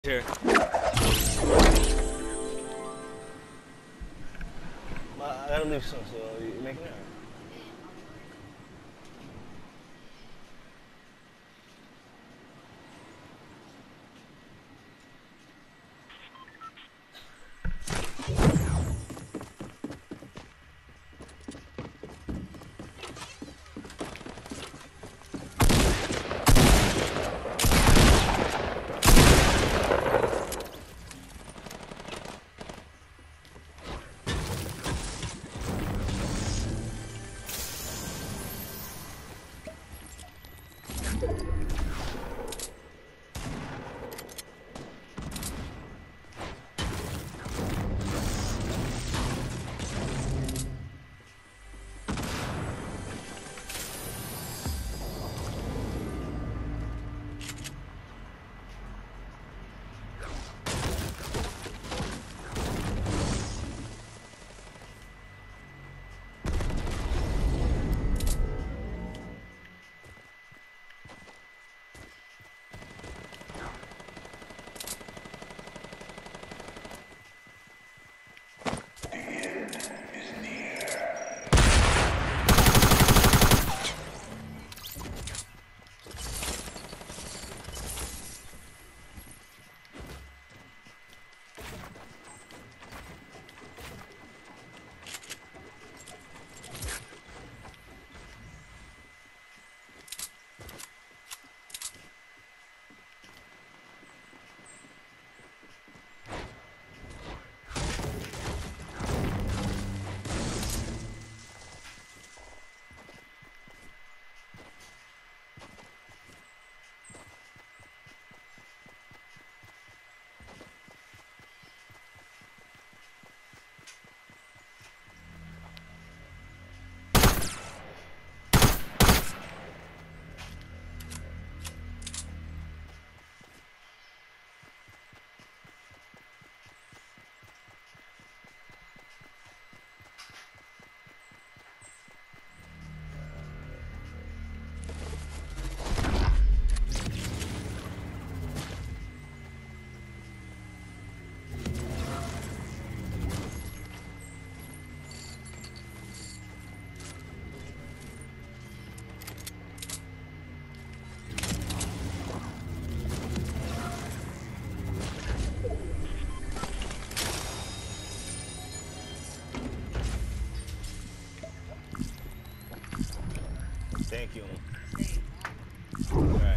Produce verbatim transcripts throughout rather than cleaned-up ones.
Here. I gotta leave soon, so you making it? Thank you. All right.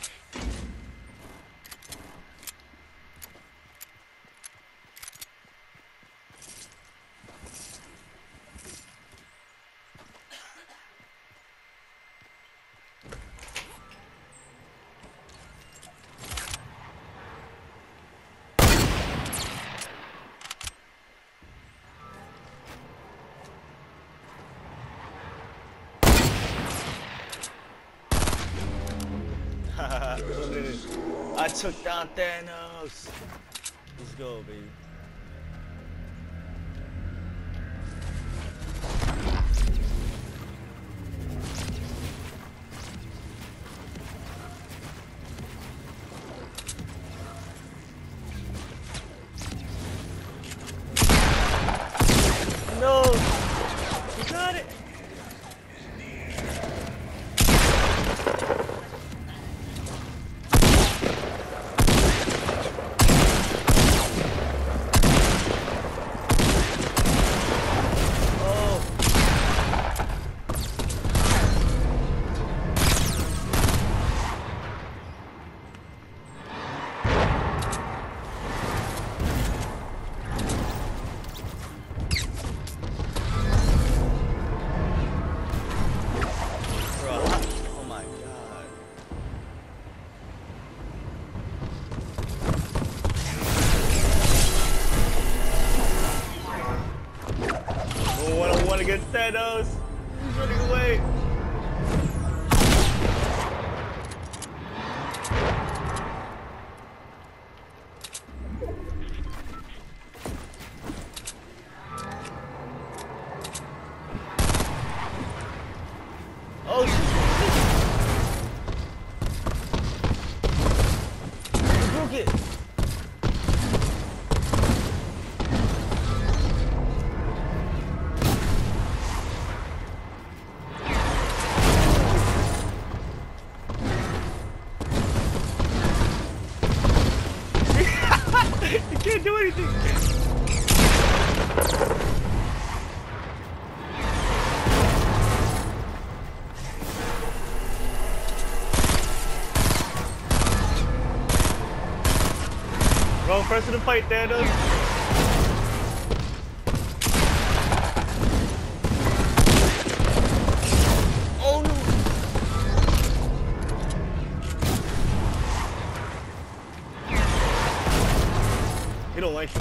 I took down Thanos. Let's go, baby. No, you got it. Get Thanos. He's running away. Oh shit. He broke it. You can't do anything. Wrong person to fight, Thanos. Oh no! He don't like me.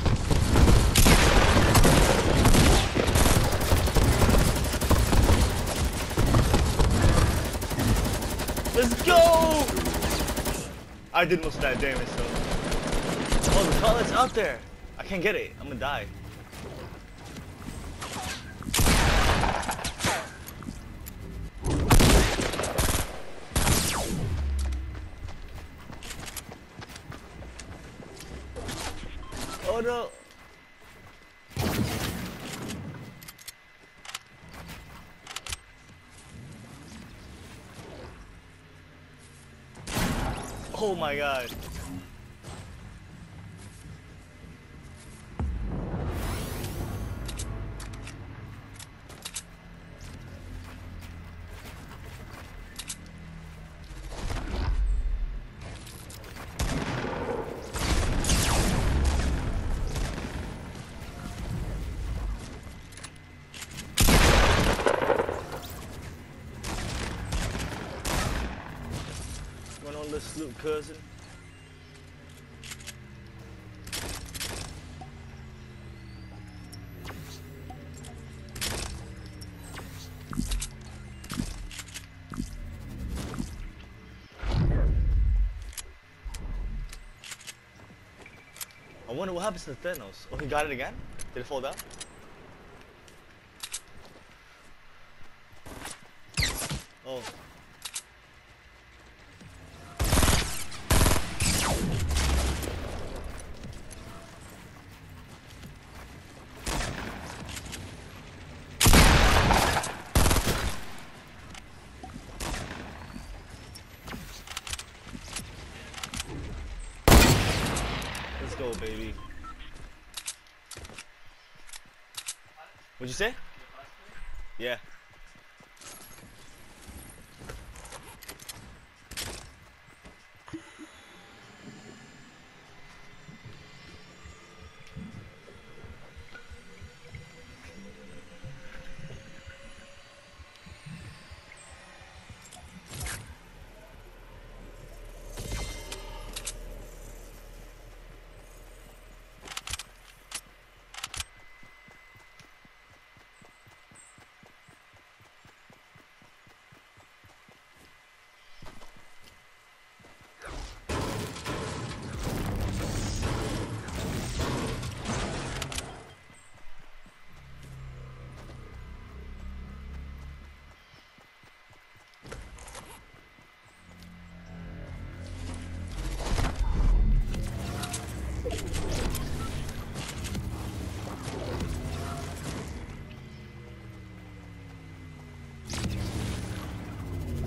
Let's go! I did most of that damage though. Oh, the gauntlet's out there. I can't get it. I'm gonna die. Oh no. Oh my god. Run on this loot, cousin. I wonder what happens to Thanos. Oh, he got it again? Did it fall down? Oh. Let's go, baby. What'd you say? Yeah.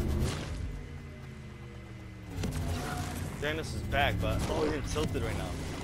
Thanos is back, but oh, he's tilted right now.